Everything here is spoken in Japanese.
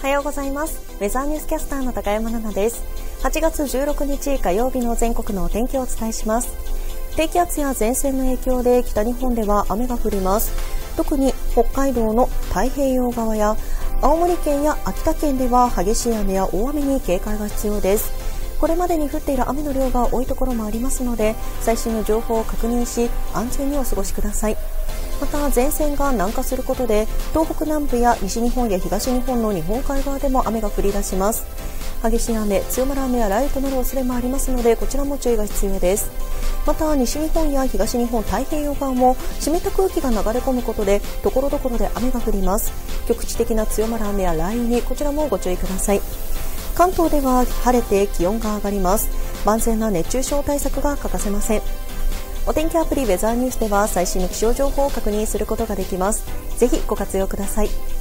はようございます。ウェザーニュースキャスターの高山奈々です。8月16日火曜日の全国のお天気をお伝えします。低気圧や前線の影響で北日本では雨が降ります。特に北海道の太平洋側や青森県や秋田県では激しい雨や大雨に警戒が必要です。これまでに降っている雨の量が多いところもありますので、最新の情報を確認し安全にお過ごしください。また前線が南下することで東北南部や西日本や東日本の日本海側でも雨が降り出します。激しい雨、強まる雨や雷雨となる恐れもありますので、こちらも注意が必要です。また西日本や東日本太平洋側も湿った空気が流れ込むことで所々で雨が降ります。局地的な強まる雨や雷雨にこちらもご注意ください。関東では晴れて気温が上がります。万全な熱中症対策が欠かせません。お天気アプリウェザーニュースでは最新の気象情報を確認することができます。ぜひご活用ください。